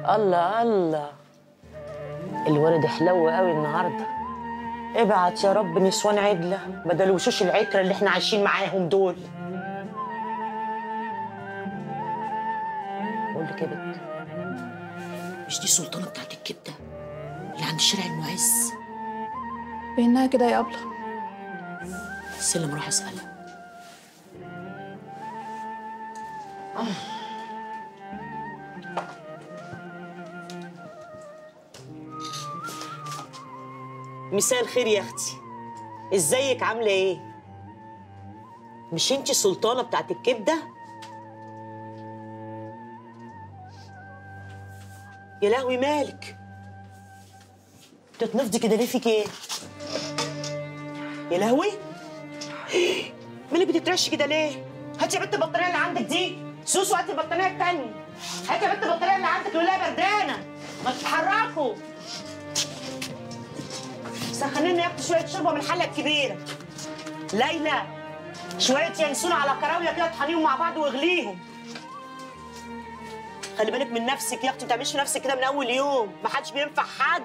الله الله، الولد حلو قوي النهارده. ابعت يا رب نسوان عدله بدل وشوش العكره اللي احنا عايشين معاهم دول. بقول لك يا بنت، مش دي السلطانه بتاعت الكبده اللي عند شارع المعز؟ بينها كده يا أبلة. سلم روح اسالها. مساء الخير يا اختي، ازيك عامله ايه؟ مش انتي السلطانه بتاعت الكبده؟ يا لهوي مالك؟ بتتنفضي كده ليه؟ فيك ايه؟ يا لهوي، مالك بتترشي كده ليه؟ هاتي يا بنت البطاريه اللي عندك دي، سوسو هاتي البطاريه التانيه، هاتي يا بنت البطاريه اللي عندك ولا بردانه، ما تتحركوا. سخنين يا اختي شويه شوربه من الحله الكبيره. ليلى، شويه ينسون على كراويه كده طحنيهم مع بعض واغليهم. خلي بالك من نفسك يا اختي، ما تعمليش في نفسك كده من اول يوم، ما حدش بينفع حد.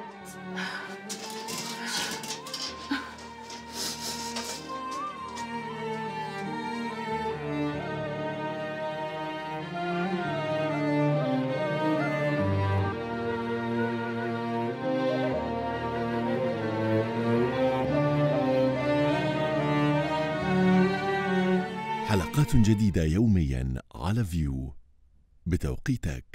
حلقات جديدة يوميا على فيو بتوقيتك.